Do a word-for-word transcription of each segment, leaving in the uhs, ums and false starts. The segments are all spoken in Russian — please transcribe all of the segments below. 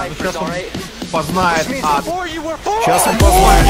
ну сейчас он познает ад. Сейчас он познает.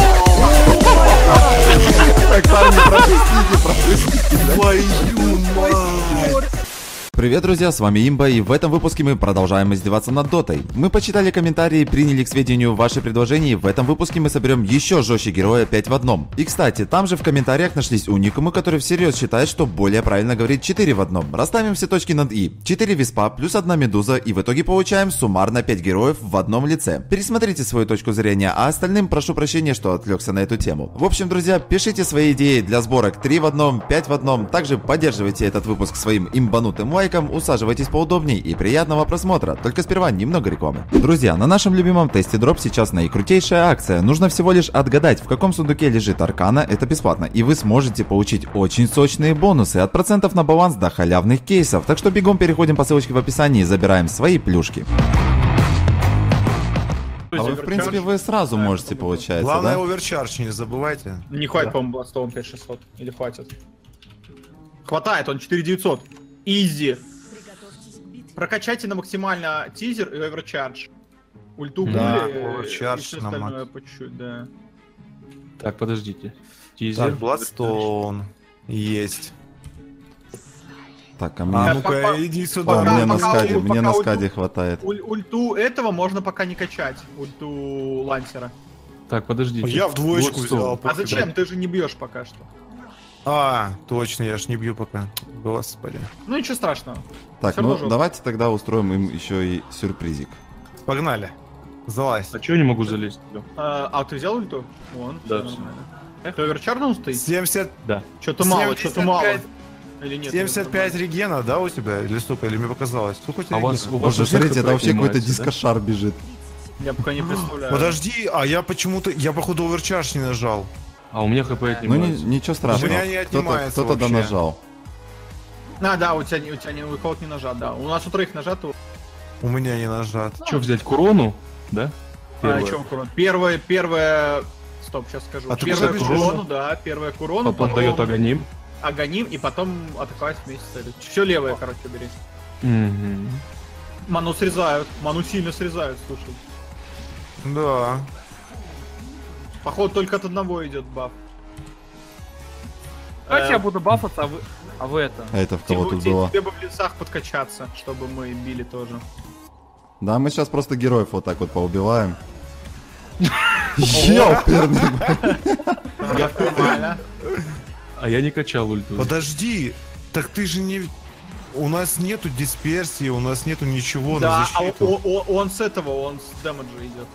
Так, парни, пропустите, пропустите. Твою мать. Привет, друзья, с вами Имба, и в этом выпуске мы продолжаем издеваться над Дотой. Мы почитали комментарии и приняли к сведению ваши предложения, и в этом выпуске мы соберем еще жестче героя пять в одном. И кстати, там же в комментариях нашлись уникумы, которые всерьез считают, что более правильно говорить четыре в одном. Расставим все точки над И. четыре виспа плюс одна медуза, и в итоге получаем суммарно пять героев в одном лице. Пересмотрите свою точку зрения, а остальным прошу прощения, что отвлекся на эту тему. В общем, друзья, пишите свои идеи для сборок три в одном, пять в одном, также поддерживайте этот выпуск своим имбанутым лайком. Усаживайтесь поудобнее и приятного просмотра. Только сперва немного рекламы. Друзья, на нашем любимом тесте дроп сейчас наикрутейшая акция. Нужно всего лишь отгадать, в каком сундуке лежит аркана, это бесплатно. И вы сможете получить очень сочные бонусы от процентов на баланс до халявных кейсов. Так что бегом переходим по ссылочке в описании и забираем свои плюшки. А вы, в принципе, вы сразу можете, получается, главное, да? оверчардж, не забывайте. Не хватит, по-моему, Бладстоун пять шестьсот. Или хватит? Хватает, он четыре девятьсот. Изи. Прокачайте на максимально тизер и оверчардж. Ульту Да, пули, оверчардж и все на остальное макс. по чуть-чуть, да. Так, подождите. Тизер. Так, Бладстоун. Есть. Так, а А мне... ну-ка, иди сюда. О, пока- мне на пока скаде, ульту- мне на пока скаде ульту- хватает. Уль- ульту этого можно пока не качать. Ульту лансера. Так, подождите. Я в двоечку Бладстоун. взял. А зачем? Ты же не бьешь пока что. А, точно, я ж не бью пока. Господи. Ну ничего страшного. Так, Всё ну равно давайте тогда устроим им еще и сюрпризик. Погнали. Залазь. А чё я не могу залезть? А, а ты взял ульту? Вон. Да, всё всё. нормально. Ты оверчарднул стоит? семьдесят, Да. Что-то мало, семьдесят что-то мало. пять. Или нет? семьдесят пять регена, да, у тебя? Или сколько? Или мне показалось? Сколько у тебя А у вас- регена? у вас Боже, у всех смотрите, это хп вообще какой-то поднимается, да? дискошар бежит. Я пока не представляю. Подожди, а я почему-то... Я, походу, оверчардж не нажал. А у меня хп Ну ни- отнимается. ничего страшного. У меня не Кто-то отнимается кто-то да вообще. нажал. А, да, у тебя, не- у тебя не, у кого-то не нажат, да. У нас у троих нажато. У меня не нажат. Чё взять, курону? Да? А, Первое. чё курон? Первое, первое... Стоп, сейчас скажу. А ты первое куда курону, бежишь? да, первое курону, Потом дает агоним. агоним, и потом атаковать вместе с целью. Все левое, короче, бери. Угу. Ману срезают, ману сильно срезают, слушай. Да. Походу только от одного идет баф. Давайте Э, я буду бафаться, а вы, а вы это. А это в кого тебе- тут тебе- было? Тебе бы в лесах подкачаться, чтобы мы били тоже. Да, мы сейчас просто героев вот так вот поубиваем. Ёперный. Нормально. А я не качал ульту. Подожди, так ты же не... У нас нету дисперсии, у нас нету ничего на Да, а защиту. о- о- он с этого, он с дэмэджа идет.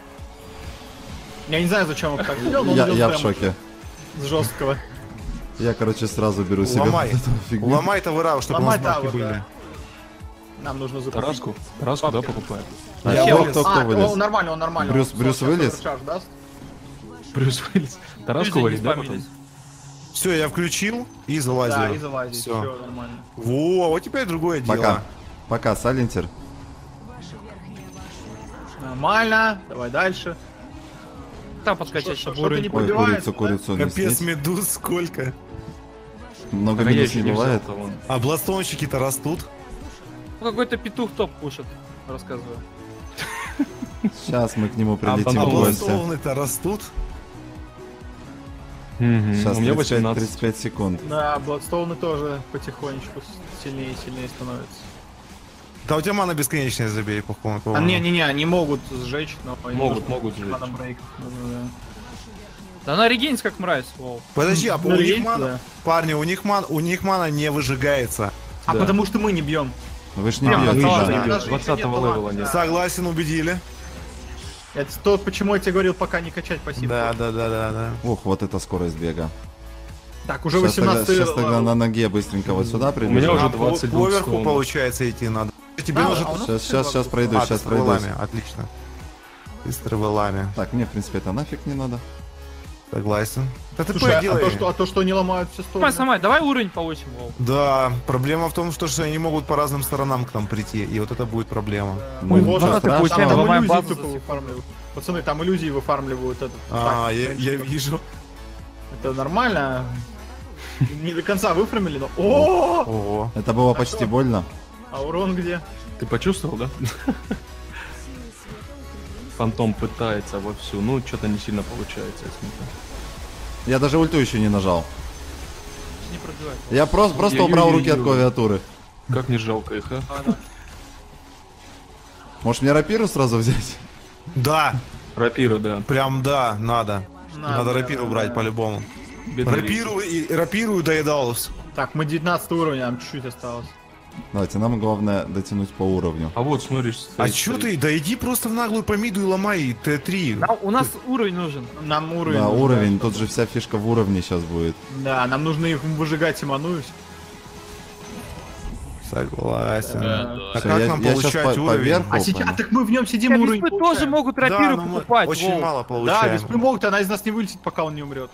Я не знаю, зачем он так сделал, но он Я идет я с в дэмэджа. шоке. С жесткого. Я, короче, сразу беру себе Ломай. вот эту фигню. Ломай тавера, чтобы у Ломай нас бабки тавер, были. да. Нам нужно закупить. Тараску? Тараску, да, Бабки. покупаем? А Я кто, вылез. кто, кто А, вылез? он нормально, он нормально. Брюс- Он Брюс сейчас вылез? оверчардж даст. Брюс вылез. Тараску Люди вылез, не да, спамились. потом? Все, я включил и залазил. Да, и залазить, Всё. все нормально. Во, вот теперь другое дело. Пока. Пока, Салентер. Нормально, давай дальше. Там подкачать, Что- чтобы что-то уровень. не Ой, побивается, курицу, курицу не Капец, снить. медуз сколько. Много А я минус еще не не бывает. взял того. А бластончики-то растут. Ну, какой-то петух топ пушит, рассказываю. Сейчас мы к нему прилетим А в гости. бластовны-то растут. Мгм. Сейчас У меня тридцать пять восемнадцать. тридцать пять секунд. Да, Бладстоуны тоже потихонечку с- сильнее и сильнее становятся. Да у тебя мана бесконечная, забей, по-моему. А не-не-не, они могут сжечь, но... им Могут, нужно могут сжечь. мана-брейк. Нужно, да. Да она регенится как мразь, лол. Подожди, а у Ну, них есть, мана... да. Парни, у них, ман... у них мана не выжигается. А Да. потому что мы не бьем. Вы ж не А, бьете, выжжено. да? даже- бьёт. даже еще двадцатого нет левела таланта, нет. да. Согласен, убедили. Это то, почему я тебе говорил, пока не качать пассивку. Да, да, да, да, да. Ух, вот это скорость бега. Так, уже Сейчас тогда, восемнадцать щас тогда левел. на ноге быстренько вот сюда У меня прибежим. уже А, двадцать по- поверху, блокстоунов. получается, идти надо. Тебе Да, нужно... а у нас Сейчас, все сейчас, сейчас вокруг. пройду, А, сейчас с пройду. травелами, отлично. И с травелами. Так, мне, в принципе, это нафиг не надо. Согласен. Да ты Слушай, а делай. то, что, а то, что они ломают все Сама, стороны. сама, давай уровень получим, лол. Да, проблема в том, что, что они могут по разным сторонам к нам прийти, и вот это будет проблема. Ну, Ой, ничего вот, ну, ты страшного. получаешь, Там ломаем иллюзии базу тупо за секунду. выфармливают. Пацаны, там иллюзии выфармливают этот. А, так, я, в принципе, я вижу. Это нормально. Не до конца выфармили, но... О! Ого. Это было почти больно. А урон где? Ты почувствовал, да? Фантом пытается вовсю, ну что-то не сильно получается, я смотрю. Я даже ульту еще не нажал. Не пробивай. Я просто, просто Ой-ой-ой-ой. убрал руки от клавиатуры. Как не жалко их, а? А, да. Может мне рапиру сразу взять? Да, Рапира, да. прям да, надо. Надо, Надо рапиру да, брать да. по-любому. Бедный Рапиру и рапиру и доедалус. Так, мы девятнадцатый уровень, нам чуть-чуть осталось. Давайте, нам главное дотянуть по уровню. А вот, смотришь... А стоит, чё стоит. ты? Да иди просто в наглую по миду и ломай Т три. Нам- у нас уровень нужен. Нам уровень. Да, нужен, уровень, да, тут же вся фишка в уровне сейчас будет. Да, нам нужно их выжигать и мануюсь. Согласен. Да. А Всё, как я- нам я щас получать по- уровень? поверху. А сейчас, понял. так мы в нем сидим, А уровень веспы тоже получаем. могут Да, рапиру но мы покупать. очень Вов. мало Да, получаем. веспы могут, она из нас не вылетит, пока он не умрет.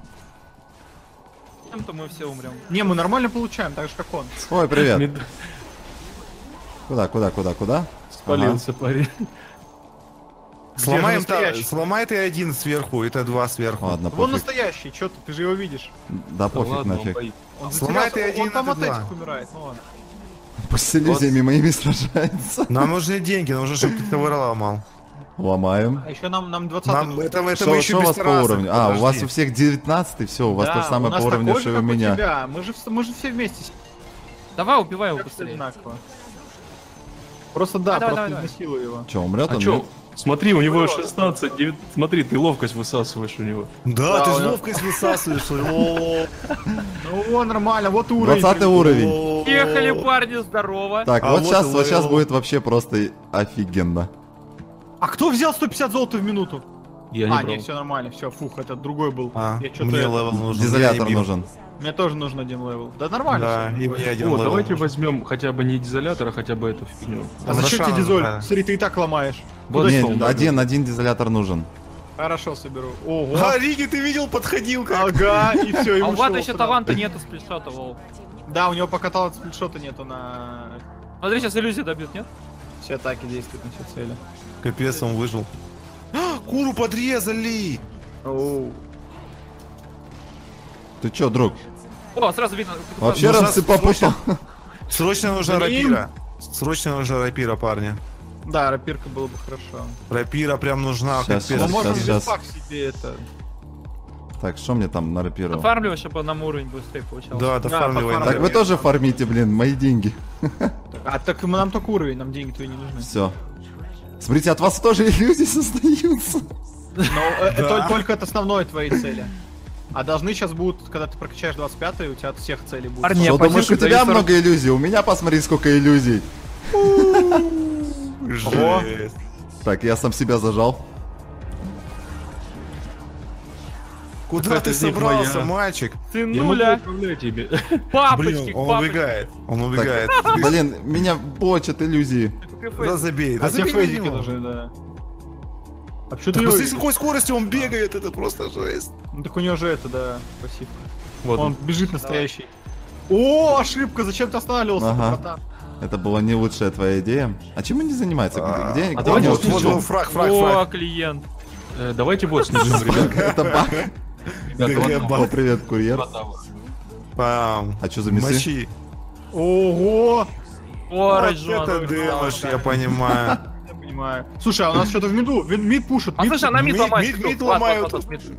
Чем-то мы все умрем. Не, мы нормально получаем, так же как он. Ой, привет. Мед- Куда, куда, куда, куда? Спалился парень. Сломаем та, настоящий? сломай Т один сверху и Т два сверху. Ладно, Вон пофиг. настоящий, что ты, ты же его видишь. Да Да пофиг ладно, он нафиг. боится. Он Сломай затерялся, Т один, он там Т от два. этих умирает, ну ладно. Пусть с иллюзиями моими сражается. Нам нужны деньги, нужно, чтобы ты ТВР ломал. Ломаем. А еще нам, нам двадцатый Нам нужен. это, это мы Что, еще что у без вас по террасок, уровню? А, у вас подожди. у всех девятнадцатый, все, у вас Да, то же самое у нас по уровню, такой что же, и у как у меня. тебя. Мы же, вс- мы же все вместе сидим. Давай, убивай его Как все быстрее. одинаково. Просто да, Давай, просто давай, давай. изнасилуй его. Че, умрет А он? чё? нет? Смотри, у него шестнадцать, девять... Смотри, ты ловкость высасываешь у него. Да, Да, ты у же него- ловкость высасываешь. О, Ну о, нормально, вот уровень. двадцатый уровень. о. Ехали, парни, здорово. Так, А вот вот сейчас, и вот сейчас левел. будет вообще просто офигенно. А кто взял сто пятьдесят золота в минуту? Я не а, брал. не, все нормально, все, фух, это другой был. А, Я чё-то мне это- левел нужен. Дизолятор я не бил. нужен. Мне тоже нужен один левел. Да нормально Да, всё. и мне один О, левел давайте нужен. возьмем хотя бы не дизолятор, а хотя бы эту фигню. А зачем Рошана тебе дизоль? нужна. Смотри, ты и так ломаешь. Вот Куда Нет, что, тебе? один, один дизолятор нужен. Хорошо, соберу. Ого. А, Риги, ты видел, подходил как? Ага, и все, и А у ушел Вата еще сюда. таланта нету сплитшота, Вов. Да, у него пока таланта сплитшота нету на... Смотри, сейчас иллюзия добьет, нет? Все атаки действуют на все цели. Капец, он выжил. А, Куру подрезали! Оу. Ты чё, друг? О, сразу видно. Вообще нужно раз ты попутал. срочно- Срочно нужна Блин. рапира. Срочно нужна рапира, парни. Да, рапирка было бы хорошо. Рапира прям нужна, Щас, капец. Мы щас, можем щас, без щас. пак себе это... Так, что мне там на рапиру? Оформливай, чтобы нам уровень быстрее получался. Да, Да, дофармливай. пофармливай. Так вы тоже фармите, блин, мои деньги. А так мы- нам только уровень, нам деньги твои не нужны. Все. Смотрите, от вас тоже иллюзии создаются. Но э, Да. только, только от основной твоей цели. А должны сейчас будут, когда ты прокачаешь двадцать пятый, у тебя от всех целей будут. Парни, Что, а думаешь, у позицию тебя даю сорок. много иллюзий? У меня посмотри, сколько иллюзий. Жесть. Так, я сам себя зажал. Куда Какая-то ты из них собрался, моя. мальчик? Ты Я могу нуля. управлять тебе. Папочки, Блин, он папочки. убегает. Он Так, убегает. блин, меня бочат иллюзии. Да забей, да А тебе забей на фейзики него. нужны, да. А почему Ты ты посмотри, его- с какой скоростью он бегает, это просто жесть. Ну так у него же это, да, спасибо. Вот. Он бежит настоящий. О, ошибка, зачем ты останавливался, Ага. братан? Это была не лучшая твоя идея. А чем они занимаются? А, Где, а где давайте они Вот, вот вот, снизу? вот, фраг, фраг, О, фраг. клиент. Э, Давайте бот снижем, ребят. Это баг. Ребята, ДГ вот баг. О, привет, курьер. вот там вот. Пам. А что за мясы? Мочи. Ого! О, Вот Раджон. это дэмэдж, я понимаю. Я понимаю. Слушай, а у нас что-то в миду, вин- мид пушит. А мид слушай, она мид Мид- ломает. мид- мид Вот, вот, ломают. вот, вот, мид.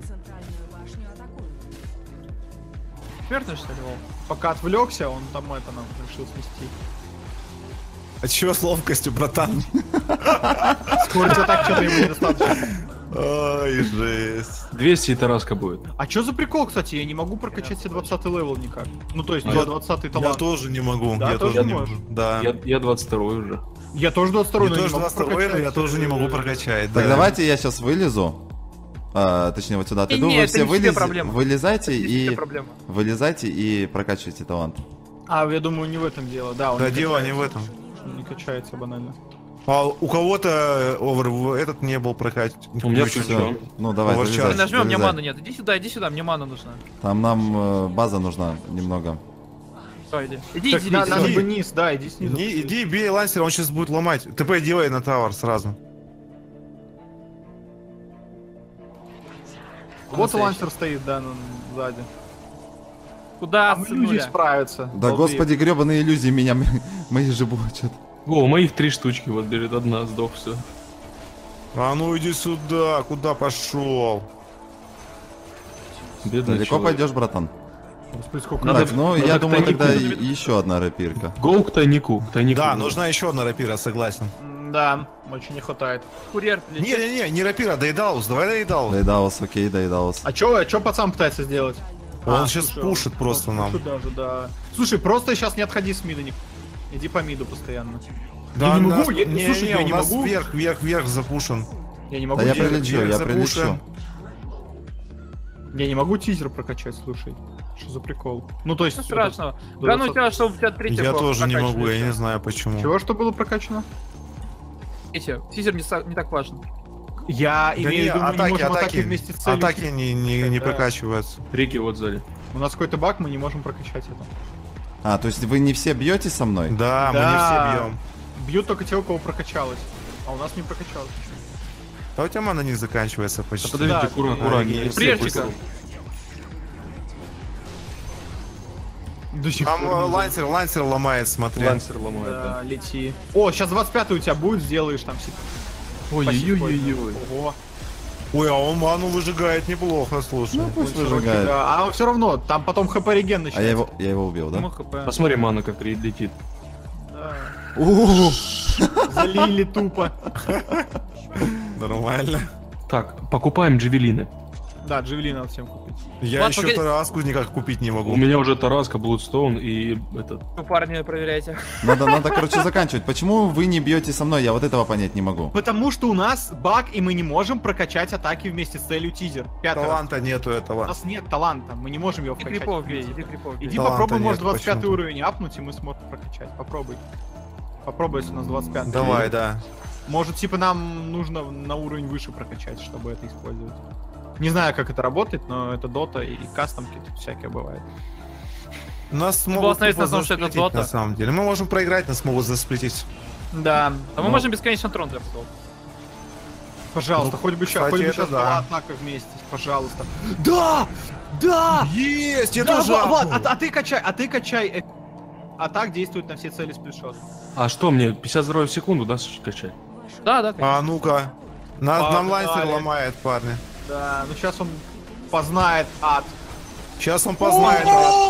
Смертный, что ли, Вов? Пока отвлекся, он там это нам решил смести. А чё с ловкостью, братан? Скорость атак что-то ему недостаточно. Ой, жесть. двести и тараска будет. А что за прикол, кстати? Я не могу прокачать себе двадцатый левел никак. Ну то есть Я- двадцатый Я талант. тоже не могу. Да, Я тоже тоже не можешь? могу. Да. Я, я двадцать второй уже. Я тоже двадцать второй, Я но не тоже могу двадцать второй, но я прокачать. тоже не могу прокачать. Так да. давайте я сейчас вылезу. А, точнее, вот сюда. Ты Не, думаю, не, вы это все не тебе вылез- проблема. вылезайте Это не тебе и... проблема. Вылезайте и прокачивайте талант. А, я думаю, не в этом дело. Да, он Да не дело качается. не в этом. Он не качается банально. А у кого-то овер в- этот не был прокачан. У меня Включен. всё. Ну давай, Вот залезай, сейчас. Нажмем, мне залезай. маны нет. Иди сюда, иди сюда, мне мана нужна. Там нам э, база нужна немного. Давай, иди. Иди, Так, иди, на- иди, надо иди. бы низ, да, иди снизу. Иди, иди бей лансера, он сейчас будет ломать. ТП делай на тавер сразу. Вот лансер стоит, да, ну, сзади. Куда, А мы сынуля? люди справятся. Да господи, гребаные иллюзии меня, мои же бочат. О, у моих три штучки, вот бежит одна, сдох, все. А ну иди сюда, куда пошел? Бедный Далеко человек. пойдешь, братан? Господи, сколько Надо- Так, ну надо я к думаю, тайнику. тогда и- еще одна рапирка. Гоу к тайнику, к тайнику. Да, нужна еще одна рапира, согласен. Да, очень не хватает. Курьер прилетел. Не-не-не, не рапира, Дейдаус, давай Дейдаус. Дейдаус, окей, Дейдаус. А чё, а чё пацан пытается сделать? Он А, сейчас слушай, пушит он- просто он нам. пушит даже, да. Слушай, просто сейчас не отходи с мида, Ник. Иди по миду постоянно. Да, Я не нас- могу, я- не, слушай, не, я у не нас могу. вверх, вверх, вверх запушен. Я не могу Да я тизер- прилечу, вверх я запушен. прилечу. Я не могу тизер прокачать, слушай. Что за прикол? Ну то есть... Ничего страшного. этот, Главное у двадцать- тебя, что у тебя третья Я была тоже не прокачанная могу, я вся. не знаю почему. Чего, что было прокачано? Третья. Тизер не, са- не так важен. Я Да имею не, в виду, мы не атаки, можем атаки атаки, вместе с целью. атаки не, не, не Да. прокачиваются. Рики вот сзади. У нас какой-то баг, мы не можем прокачать это. А, то есть вы не все бьете со мной? Да, мы Да. не все бьем. Бьют только те, у кого прокачалось. А у нас не прокачалось. А у тебя мана не заканчивается Да почти. подождите, Да. аккура- А, аккуратнее. не не все Прежде быстро. как. До сих Там пор э, не лансер, лансер ломает, смотри. Лансер ломает, да. Да, лети. О, сейчас двадцать пятый у тебя будет, сделаешь там себе. Ой-ой-ой-ой. Ого. Ой, а он ману выжигает неплохо, слушай. Ну, пусть Очень выжигает. да. А все равно, там потом хп реген А начинается. я его, я его убил, да? Ну, хп. Посмотри, мана как ре- летит. Да. У-у-у. Залили тупо. Нормально. Так, покупаем джавелины. Да, джавелин надо всем купить. Я Ладно, еще погоди. тараску никак купить не могу. У меня уже Тараска, Блудстоун и этот... Вы, парни, проверяйте. Надо, надо, короче, заканчивать. Почему вы не бьете со мной? Я вот этого понять не могу. Потому что у нас баг, и мы не можем прокачать атаки вместе с целью тизер. Пятый раз. Таланта нету У этого. нас нет таланта, мы не можем его Иди вкачать. крипов бей, иди крипов бей. Иди Таланта попробуй, нет может, двадцать пятый почему-то. уровень апнуть, и мы сможем прокачать. Попробуй. Попробуй, если у нас двадцать пятый. Давай, да. Может, типа, нам нужно на уровень выше прокачать, чтобы это использовать. Не знаю, как это работает, но это дота и кастомки тут всякое бывает. Нас было могут остановиться тупо на том, что это засплитить, дота. на самом деле. Мы можем проиграть, нас могут засплитить. Да. А мы можем бесконечно трон запускать. Пожалуйста, Ну, хоть бы сейчас, кстати, хоть бы это сейчас да. была атака вместе, пожалуйста. Да! Да! Есть, я Да, тоже вот, вот, апнул. а, а ты качай, а ты качай. э, А так действует на все цели сплитшот. А что, мне пятьдесят здоровья в секунду, да, скачать? Да, да, конечно. А ну-ка. Нас, нам Погнали. лансер ломает, парни. Да, ну сейчас он познает ад. Сейчас он познает.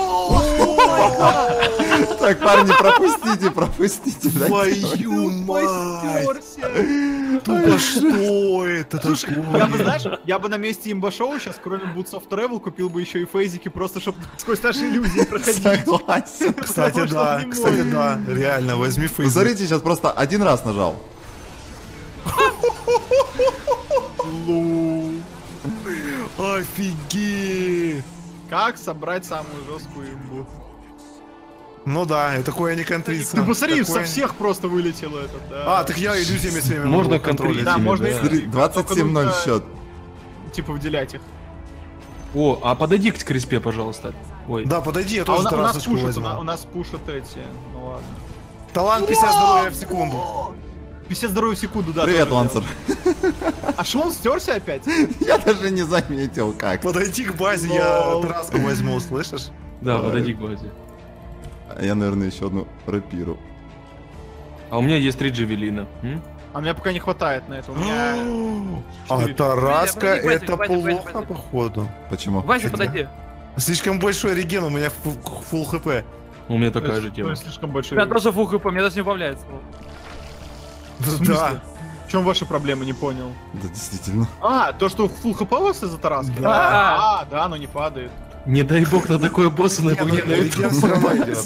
Так, парни, пропустите, пропустите. дайте. Твою мать! Попёрся. Тупо что это Слушай, я бы, такое? знаешь, я бы на месте имбашоу сейчас, кроме Boots of Travel, купил бы еще и фейзики, просто чтобы сквозь наши иллюзии проходить. Согласен. Кстати, Потому что да, он не кстати, может. да. Реально, возьми Вы фейс. смотрите, сейчас просто один раз нажал. Офигеть! Как собрать самую жесткую имбу? Ну да, и такое не контрится. Ты посмотри, Такое- со всех просто вылетело это, да. А, так я иллюзиями своими Можно могу контролить. Да, ими, можно да. и- Смотри, двадцать семь ноль Только счет. Типа выделять их. О, а подойди к креспе, пожалуйста. Ой, Да, подойди, я А у, тоже на- у нас тарасочку пушат, у, возьму. на- у нас пушат эти, ну ладно. Талант пятьдесят здоровья в секунду. пятьдесят здоровья в секунду, да. Привет, тоже Лансер. делал. А что, он стерся опять? Я даже не заметил, как. Подойди к базе, я Лол. тараску возьму, слышишь? да, подойди к базе. А я, наверное, еще одну рапиру. А у меня есть три джавелина. М? А мне пока не хватает на это. У меня... А четыре. тараска Подожди, подожди, это подожди, подожди, плохо, подожди. походу. Почему? Вася, Чё подойди. Слишком большой реген, у меня фу- фулл хп. У меня такая же Ну, тема. слишком У большой. меня тоже фул хп, мне даже не убавляется. В смысле? Да. В чем ваша проблема, не понял. Да, действительно. А, то, что full хп у вас из-за тараски? Да. А, да, оно не падает. Не дай бог на такое босса на Нет, ну, огненную реген всё равно идет.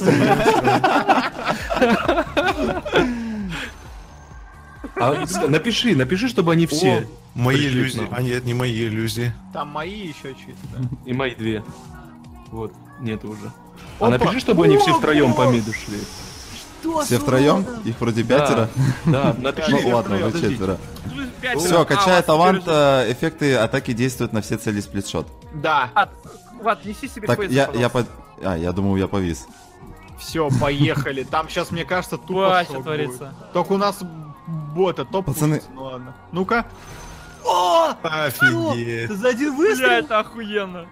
А с- напиши, напиши, чтобы они все. О, Мои пришли к иллюзии. нам. А нет, не мои иллюзии. Там мои еще чьи-то, да. И мои две. Вот, нет уже. А Опа. напиши, чтобы они все О, втроем по о. миду шли. Все втроем? Их вроде пятеро. Да, напиши. Ну все ладно, втроем, вы четверо. Пять Все, раз. качая А, талант, у вас э, эффекты атаки действуют на все цели сплитшот. Да, Влад, Влад, неси себе Так, фейза, я, я пожалуйста. по... А, я думал, я повис. все, поехали. Там сейчас, мне кажется, тупо Вася шок творится. будет. Только у нас бота топ. Пацаны. пушится, Ну ладно. Ну-ка. О! Офигеть. За один Бля, выстрел? это охуенно.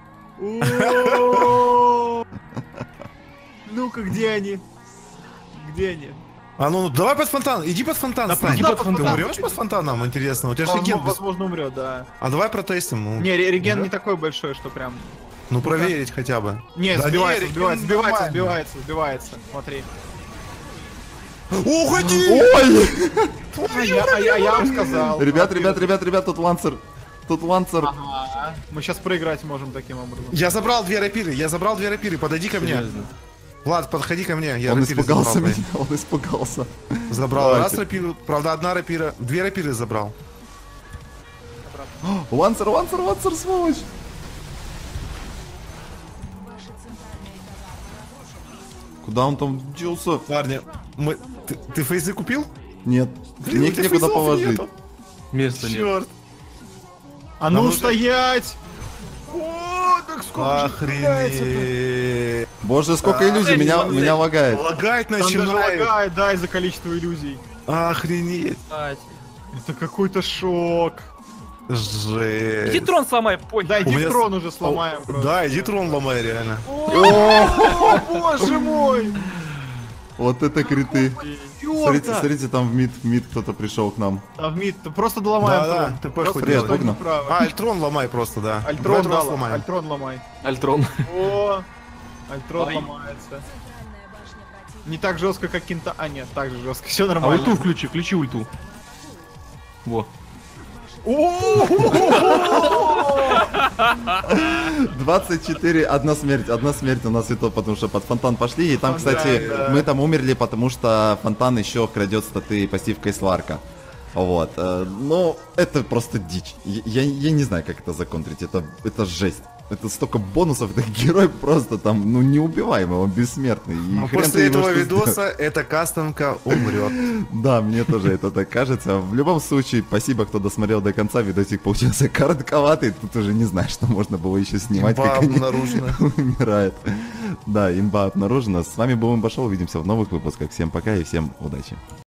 О! Ну-ка, где они? Где они? А ну, давай под фонтан, иди под фонтан, Да, стань. иди под фонтан. Ты умрешь под фонтаном, интересно? У тебя же Он, реген без- возможно, умрет, да. А давай протестим. Ну, Не, ре- реген умрет? не такой большой, что прям... Ну, проверить хотя бы. Не, Да сбивается, не, сбивается, реген сбивается, нормально. сбивается, сбивается. Смотри. Уходи! Ой! А я, а я, я вам сказал. Ребят, ребят, ребят, ребят, тут лансер. Тут лансер. Ага. Мы сейчас проиграть можем таким образом. Я забрал две рапиры, я забрал две рапиры, подойди ко мне. Серьезно. Влад, подходи ко мне, я Он рапиры испугался забрал, меня, он испугался. блин. Забрал Давайте. раз рапиру, правда одна рапира, две рапиры забрал. Лансер, лансер, лансер, сволочь. Куда он там делся? Парни, мы... Ты, ты фейзы купил? Нет, Блин, не- у тебя некуда фейзов положить. нету. Места нет. Черт. А Нам ну нужно- стоять! О, так сколько же стреляется-то? Охренеть. Боже, сколько иллюзий, меня, меня лагает. Лагать Там даже начинает. лагает, да, из-за количества иллюзий. Охренеть. Кстати. Это какой-то шок. Жесть. Иди трон сломай, пой. Да, У иди меня трон с- уже сломаем. О, просто. Да, иди трон ломай, реально. О, боже мой! Вот это криты. Смотрите, Ёпта! смотрите, там в мид, в мид кто-то пришел к нам. А в мид, просто доломаем Да, да, трон. ты Просто хоть Привет, стой Огна. направо. А, Альтрон ломай просто, да. Альтрон, Давай трон да, сломаем. Альтрон ломай. Альтрон. О, Альтрон Ай. ломается. Не так жестко, как Кинта. А, нет, так же жестко. Все А нормально. ульту включи, включи ульту. Во. двадцать четыре, одна смерть, одна смерть у нас и то, потому что под фонтан пошли. И там, Да, кстати, да. мы там умерли, потому что фонтан еще крадет статы пассивкой Сларка. Вот. э, Но это просто дичь. Я, я не знаю, как это законтрить. Это, это жесть. Это столько бонусов, это герой просто там, ну, неубиваемый, он бессмертный. И Но хрен ты после ему этого что видоса эта кастомка умрет. Да, мне тоже это так кажется. В любом случае, спасибо, кто досмотрел до конца. Видосик получился коротковатый. Тут уже не знаю, что можно было еще снимать, Имба как они обнаружена. умирают. Да, имба обнаружена. С вами был Имба Шоу. Увидимся в новых выпусках. Всем пока и всем удачи.